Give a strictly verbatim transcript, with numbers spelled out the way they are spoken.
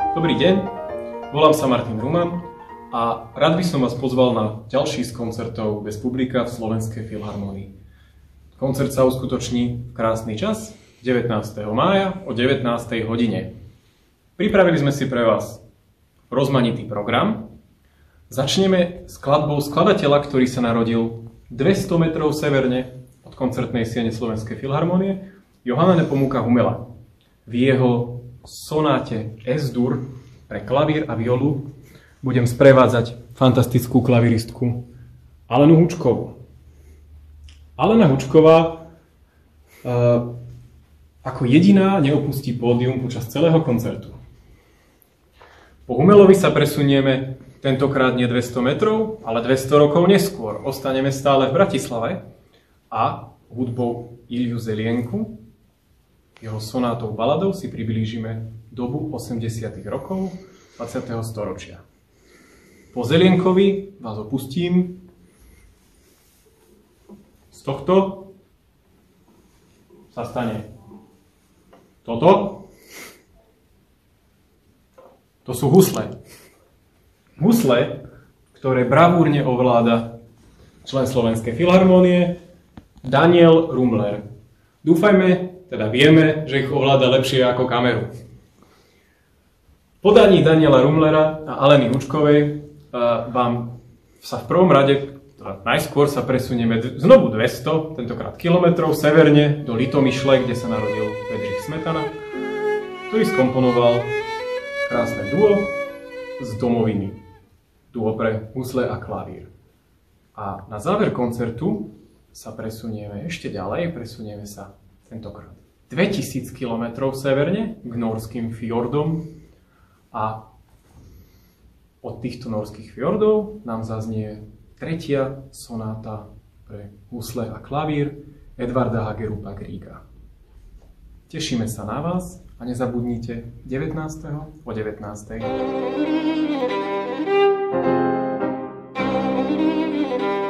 Dobrý deň, volám sa Martin Ruman a rád by som vás pozval na ďalší z koncertov bez publika v Slovenskej filharmonii. Koncert sa uskutoční v krásny čas, devätnásteho mája o devätnástej hodine. Pripravili sme si pre vás rozmanitý program. Začneme skladbou skladateľa, ktorý sa narodil dvesto metrov severne od koncertnej siene Slovenskej filharmonie, Johanna Nepomuk Humela. V jeho sonáte Es-dur pre klavír a violu budem sprevádzať fantastickú klaviristku Alenu Hučkovú. Alena Hučková uh, ako jediná neopustí pódium počas celého koncertu. Po Humelovi sa presunieme tentokrát nie dvesto metrov, ale dvesto rokov neskôr. Ostaneme stále v Bratislave a hudbou Ilju Zelienku, jeho sonátou baladou si priblížime dobu osemdesiatych rokov dvadsiateho storočia. Po Zelienkovi vás opustím z tohto sa stane toto. To sú husle. Husle, ktoré bravúrne ovláda člen Slovenskej filharmonie Daniel Rumler. Dúfajme, teda vieme, že ich ovláda lepšie ako kameru. V podaní Daniela Rumlera a Aleny Hučkovej vám sa v prvom rade, teda najskôr sa presunieme znovu dvesto, tentokrát kilometrov, severne do Litomyšle, kde sa narodil Bedřich Smetana, ktorý skomponoval krásne duo z domoviny. Duo pre husle a klavír. A na záver koncertu sa presunieme ešte ďalej, presunieme sa tentokrát dvetisíc kilometrov severne k norským fjordom a od týchto norských fjordov nám zaznie tretia sonáta pre husle a klavír Edvarda Hagerupa Grieга. Tešíme sa na vás a nezabudnite devätnásteho o devätnástej.